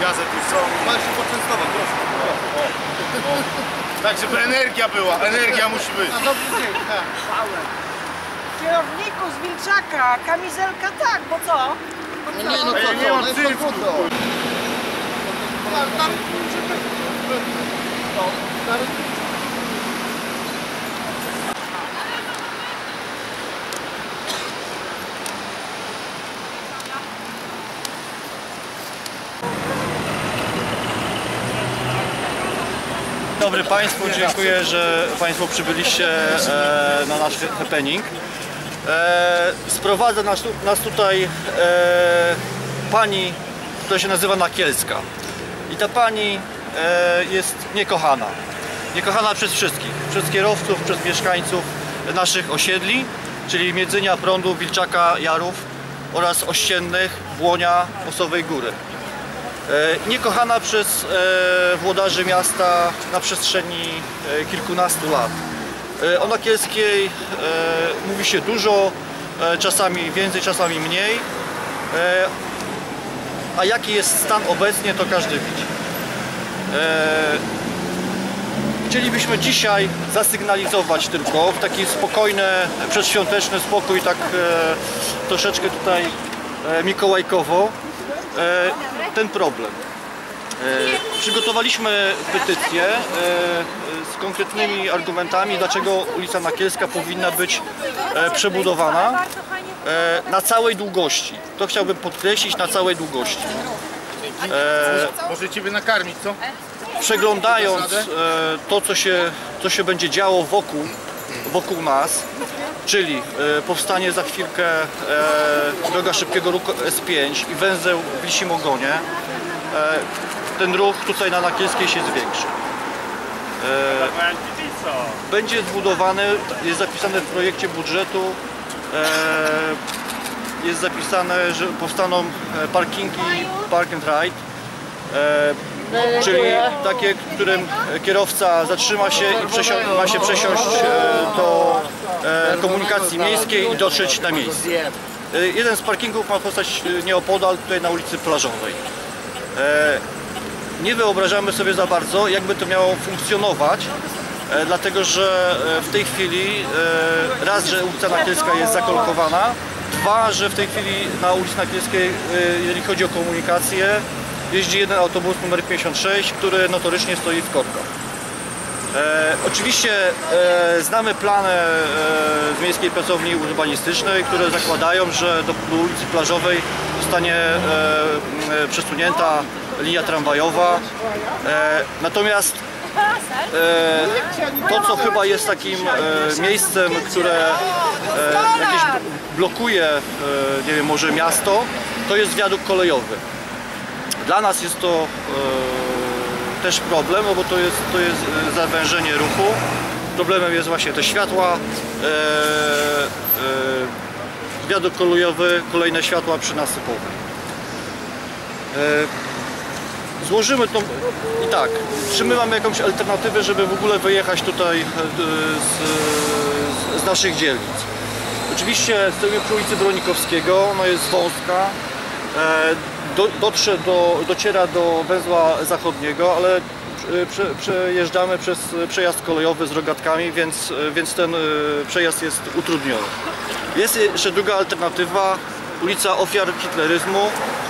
gazet już są. Masz się poczęstować, proszę. Tak, żeby energia była, energia musi być. Na dobry dzień, tak. Kierowniku z Wilczaka, kamizelka tak, bo co? Nie no A ja co, nie mam no jest cyrku. to Dzień dobry Państwu, dziękuję, że Państwo przybyliście na nasz happening. Sprowadza nas tutaj pani, która się nazywa Nakielska. I ta pani jest niekochana. Niekochana przez wszystkich, przez kierowców, przez mieszkańców naszych osiedli, czyli Miedzynia, Prądu, Wilczaka, Jarów oraz Ościennych, Błonia, Osowej Góry. Niekochana przez włodarzy miasta na przestrzeni kilkunastu lat. O Nakielskiej mówi się dużo, czasami więcej, czasami mniej. A jaki jest stan obecnie, to każdy widzi. Chcielibyśmy dzisiaj zasygnalizować tylko w taki spokojny, przedświąteczny spokój, tak troszeczkę tutaj mikołajkowo, ten problem. Przygotowaliśmy petycję z konkretnymi argumentami, dlaczego ulica Nakielska powinna być przebudowana na całej długości. To chciałbym podkreślić, na całej długości. Może ciebie nakarmić, co? Przeglądając to, co się będzie działo wokół nas, czyli powstanie za chwilkę droga szybkiego ruchu S5 i węzeł w Lisim Ogonie, ten ruch tutaj na Nakielskiej się zwiększy. Będzie zbudowany, jest zapisane w projekcie budżetu, jest zapisane, że powstaną parkingi Park and Ride, czyli takie, w którym kierowca zatrzyma się i ma się przesiąść do komunikacji miejskiej i dotrzeć na miejsce. Jeden z parkingów ma powstać nieopodal, tutaj na ulicy Plażowej. Nie wyobrażamy sobie za bardzo, jakby to miało funkcjonować, dlatego że w tej chwili raz, że ulica Nakielska jest zakolkowana, dwa, że w tej chwili na ulicy Nakielskiej, jeżeli chodzi o komunikację, jeździ jeden autobus numer 56, który notorycznie stoi w korkach. Oczywiście znamy plany z Miejskiej Pracowni Urbanistycznej, które zakładają, że do ulicy Plażowej zostanie przesunięta linia tramwajowa. Natomiast to, co chyba jest takim miejscem, które jakieś blokuje, nie wiem, może miasto, to jest wiadukt kolejowy. Dla nas jest to też problem, bo to jest zawężenie ruchu. Problemem jest właśnie te światła, wiadukt kolejowy, kolejne światła przynasypowe. Złożymy to i tak, czy my mamy jakąś alternatywę, żeby w ogóle wyjechać tutaj z naszych dzielnic? Oczywiście stoimy przy ulicy Bronikowskiego, ona jest wąska, dociera do węzła zachodniego, ale przejeżdżamy przez przejazd kolejowy z rogatkami, więc ten przejazd jest utrudniony. Jest jeszcze druga alternatywa, ulica Ofiar Hitleryzmu.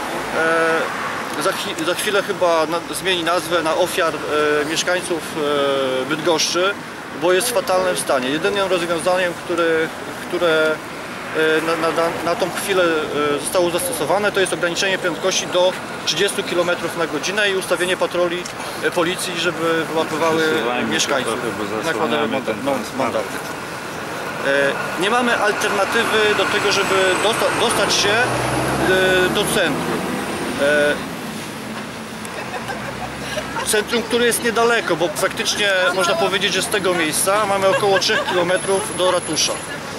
Za chwilę chyba zmieni nazwę na Ofiar mieszkańców Bydgoszczy, bo jest w fatalnym stanie. Jedynym rozwiązaniem, które na tą chwilę zostało zastosowane, to jest ograniczenie prędkości do 30 km na godzinę i ustawienie patroli policji, żeby wyłapywały mieszkańców, nakładały mandaty. Nie mamy alternatywy do tego, żeby dostać się do centrum. Centrum, które jest niedaleko, bo praktycznie można powiedzieć, że z tego miejsca mamy około 3 km do ratusza.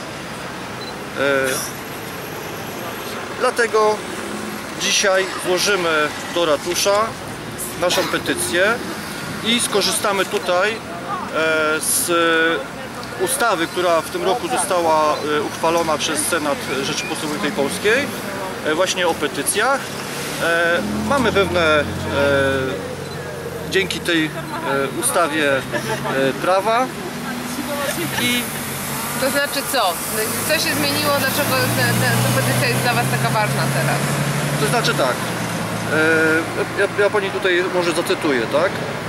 Dlatego dzisiaj złożymy do ratusza naszą petycję i skorzystamy tutaj z ustawy, która w tym roku została uchwalona przez Senat Rzeczypospolitej Polskiej, właśnie o petycjach. Mamy pewne dzięki tej ustawie prawa i To znaczy co? Co się zmieniło? Dlaczego ta petycja jest dla Was taka ważna teraz? to znaczy tak, ja pani tutaj może zacytuję, tak?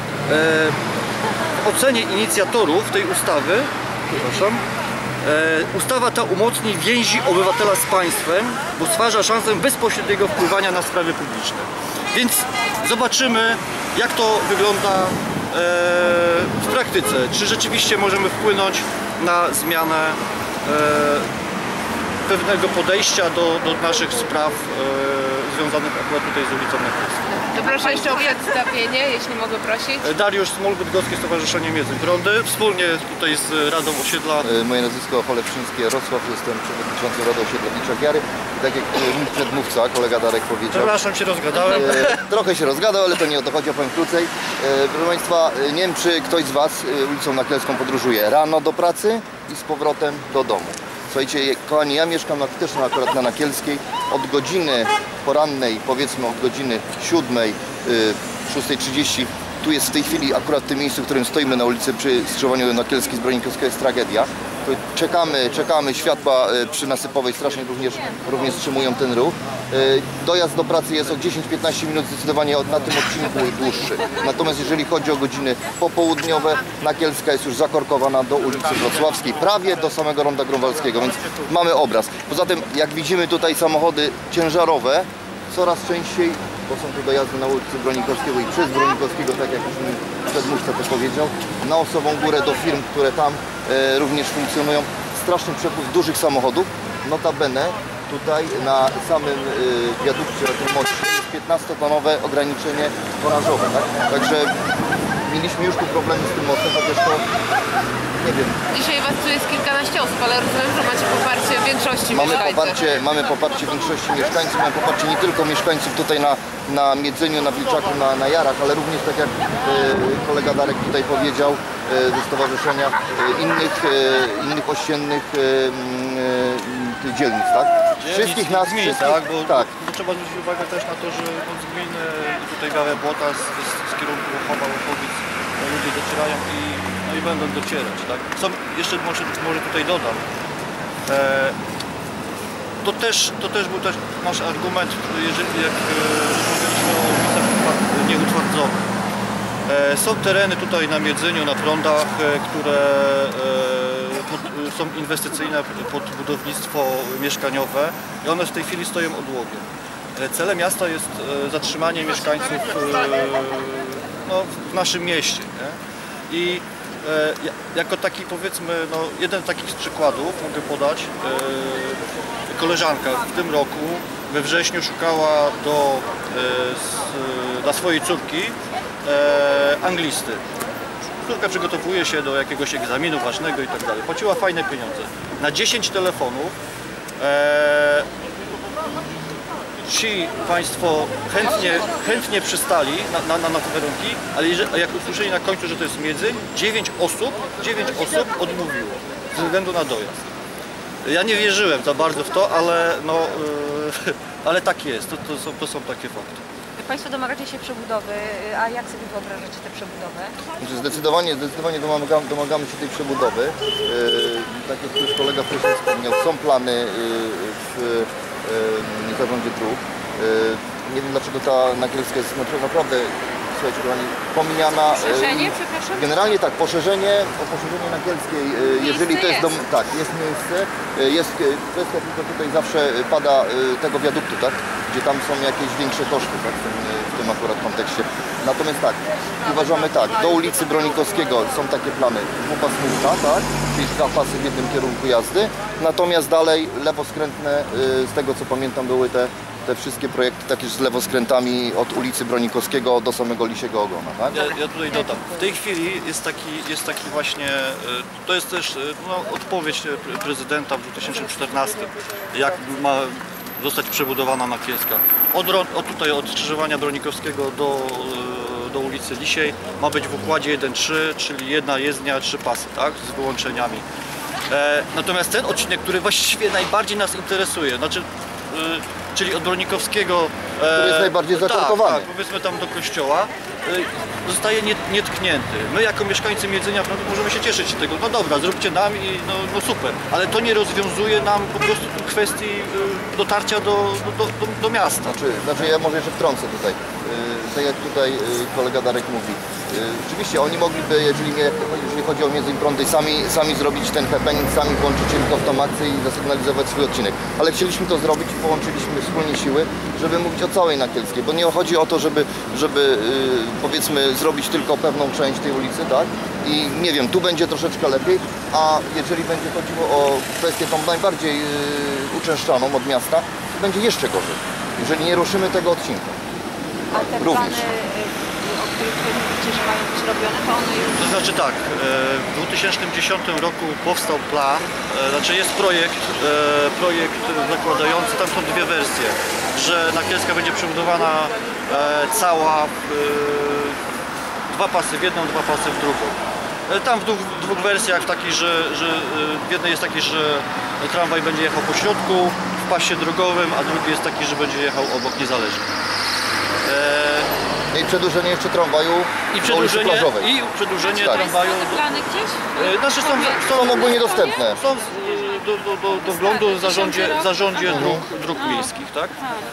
W ocenie inicjatorów tej ustawy, przepraszam, ustawa ta umocni więzi obywatela z państwem, bo stwarza szansę bezpośredniego wpływania na sprawy publiczne. Więc zobaczymy, jak to wygląda w praktyce. Czy rzeczywiście możemy wpłynąć na zmianę pewnego podejścia do naszych spraw związanych akurat tutaj z ulicą Nakielską. Proszę jeszcze o przedstawienie, jeśli mogę prosić. Dariusz Smol, Bydgoskie Stowarzyszenie Miedzeń Prądy, wspólnie tutaj z Radą Osiedla. Moje nazwisko Cholewczyński Jarosław, jestem przewodniczącym Rady Osiedla Liczagiary. I tak jak mój przedmówca, kolega Darek powiedział. Przepraszam, się rozgadałem. Trochę się rozgadał, ale to nie o to chodzi, opowiem krócej. Proszę Państwa, nie wiem, czy ktoś z Was ulicą Nakielską podróżuje rano do pracy i z powrotem do domu. Słuchajcie, kochani, ja mieszkam też akurat na Nakielskiej. Od godziny porannej, powiedzmy od godziny 7, 6:30, tu jest w tej chwili akurat w tym miejscu, w którym stoimy na ulicy przy skrzyżowaniu Nakielskiej z Broninkowskiego, jest tragedia. Czekamy, światła przy Nasypowej strasznie również wstrzymują ten ruch. Dojazd do pracy jest o 10-15 minut zdecydowanie na tym odcinku dłuższy. Natomiast jeżeli chodzi o godziny popołudniowe, Nakielska jest już zakorkowana do ulicy Wrocławskiej, prawie do samego Ronda Grunwaldzkiego, więc mamy obraz. Poza tym, jak widzimy tutaj samochody ciężarowe, coraz częściej, bo są tu dojazdy na ulicy Bronikowskiego i przez Bronikowskiego, tak jak już mi przedmówca to powiedział, na Osową Górę do firm, które tam również funkcjonują. Straszny przepływ dużych samochodów. Notabene tutaj na samym wiadukcie, na tym moście jest 15-tonowe ograniczenie tonażowe. Tak? Także mieliśmy już tu problemy z tym mostem, chociaż to nie wiem. Dzisiaj Was tu jest kilkanaście osób, ale rozumiem, że macie poparcie większości mieszkańców. Mamy poparcie większości mieszkańców, mamy poparcie nie tylko mieszkańców tutaj na Miedzeniu, na Wilczaku, na Jarach, ale również, tak jak kolega Darek tutaj powiedział, ze stowarzyszenia innych ościennych dzielnic, tak? Wszystkich nas, gmin, tak? Bo tak. Trzeba zwrócić uwagę też na to, że z gminy tutaj Białe Błota z kierunku Chowa, Łochowic ludzie docierają i będą docierać, tak? Jeszcze może tutaj dodam. To też był też nasz argument, jeżeli rozmawialiśmy o ulicach nieutwardzonych. Są tereny tutaj na Miedzeniu, na prądach, które są inwestycyjne pod budownictwo mieszkaniowe i one w tej chwili stoją odłogiem. Celem miasta jest zatrzymanie mieszkańców w naszym mieście. Nie? I jako taki, powiedzmy, jeden z takich przykładów mogę podać. Koleżanka w tym roku we wrześniu szukała dla swojej córki anglisty. Córka przygotowuje się do jakiegoś egzaminu ważnego i tak dalej. Płaciła fajne pieniądze. Na 10 telefonów ci Państwo chętnie przystali na te warunki, ale jak usłyszeli na końcu, że to jest Miedzeń, 9 osób odmówiło ze względu na dojazd. Ja nie wierzyłem za bardzo w to, ale tak jest, to są takie fakty. Państwo domagacie się przebudowy, a jak sobie wyobrażacie tę przebudowę? Znaczy zdecydowanie domagamy się tej przebudowy. Tak jak już kolega wcześniej wspomniał, są plany w zarządzie dróg. Nie wiem, dlaczego ta Nakielska jest naprawdę, słuchajcie kochani, pomijana. Poszerzenie, przepraszam? Generalnie tak, poszerzenie Nakielskiej, jeżeli to jest tak, jest miejsce, jest kwestia, tylko tutaj zawsze pada tego wiaduktu, tak? Gdzie tam są jakieś większe koszty, tak? W tym akurat kontekście. Natomiast tak, uważamy tak, do ulicy Bronikowskiego są takie plany dwupasmówka, tak? Czyli 2 pasy w jednym kierunku jazdy, natomiast dalej lewoskrętne, z tego co pamiętam, były te wszystkie projekty takie z lewoskrętami od ulicy Bronikowskiego do samego Lisiego Ogona, tak? Ja tutaj dodam. W tej chwili jest taki właśnie, to jest też odpowiedź prezydenta w 2014, jak ma zostać przebudowana Nakielska. Od skrzyżowania Bronikowskiego do ulicy Lisiej ma być w układzie 1-3, czyli jedna jezdnia, 3 pasy, tak? Z wyłączeniami. Natomiast ten odcinek, który właściwie najbardziej nas interesuje, znaczy czyli od Bronikowskiego, Który jest najbardziej zakorkowany. tak, powiedzmy tam do kościoła, zostaje nietknięty. My jako mieszkańcy Miedzenia możemy się cieszyć z tego, no dobra, zróbcie nam i no super, ale to nie rozwiązuje nam po prostu kwestii dotarcia do miasta. Znaczy ja może jeszcze wtrącę tutaj, tak jak tutaj kolega Darek mówi. Rzeczywiście oni mogliby, jeżeli chodzi o Miedzeń Prądy, sami zrobić ten happening, sami włączyć tylko w tą akcję i zasygnalizować swój odcinek. Ale chcieliśmy to zrobić i połączyliśmy wspólnie siły, żeby mówić o całej Nakielskiej, bo nie chodzi o to, żeby powiedzmy zrobić tylko pewną część tej ulicy, tak? I nie wiem, tu będzie troszeczkę lepiej, a jeżeli będzie chodziło o kwestię tą najbardziej uczęszczaną od miasta, to będzie jeszcze gorzej, jeżeli nie ruszymy tego odcinka. A te Również. plany, o których wy mówicie, że mają być robione, to one już... To znaczy tak, w 2010 roku powstał plan, znaczy jest projekt zakładający, tam są dwie wersje, że Nakielska będzie przebudowana cała dwa pasy w jedną, dwa pasy w drugą. Tam w dwóch wersjach taki, że w jednej jest taki, że tramwaj będzie jechał po środku w pasie drogowym, a drugi jest taki, że będzie jechał obok niezależnie. I przedłużenie jeszcze tramwaju I do ulicy Plażowej. przedłużenie Tak. tramwaju. Są te plany gdzieś? Znaczy Są ogólnie dostępne. Są do wglądu w zarządzie dróg miejskich, tak?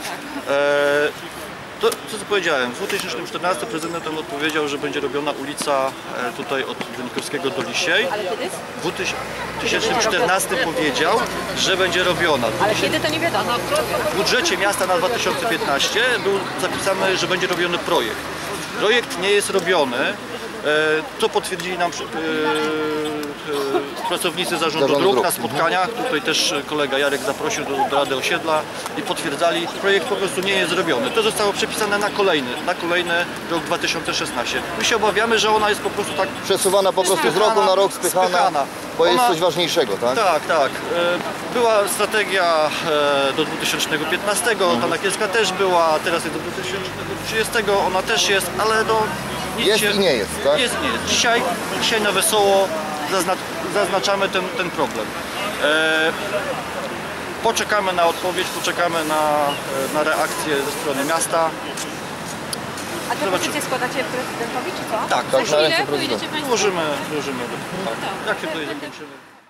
To, co powiedziałem, w 2014 prezydent tam odpowiedział, że będzie robiona ulica tutaj od Bronikowskiego do Lisiej. Ale kiedy? W 2014 powiedział, że będzie robiona. Ale kiedy to nie wiadomo. W budżecie miasta na 2015 był zapisany, że będzie robiony projekt. Projekt nie jest robiony. To potwierdzili nam pracownicy zarządu dróg na spotkaniach. Tutaj też kolega Jarek zaprosił do Rady Osiedla i potwierdzali, projekt po prostu nie jest zrobiony. To zostało przepisane na kolejny rok 2016. My się obawiamy, że ona jest po prostu tak Przesuwana po prostu z roku na rok, spychana. Bo jest coś ważniejszego, tak? Tak. Była strategia do 2015, ta Nakielska też była, teraz jest do 2030, ona też jest, ale no nic Jest się, i nie jest, tak? Jest i nie jest. Dzisiaj na wesoło zaznaczamy ten problem. Poczekamy na odpowiedź, poczekamy na reakcję ze strony miasta. A te pozycje składacie prezydentowi, czy co? Tak, Tak, na ręce prezydenta. włożymy. Tak. Jak się tutaj zakończymy.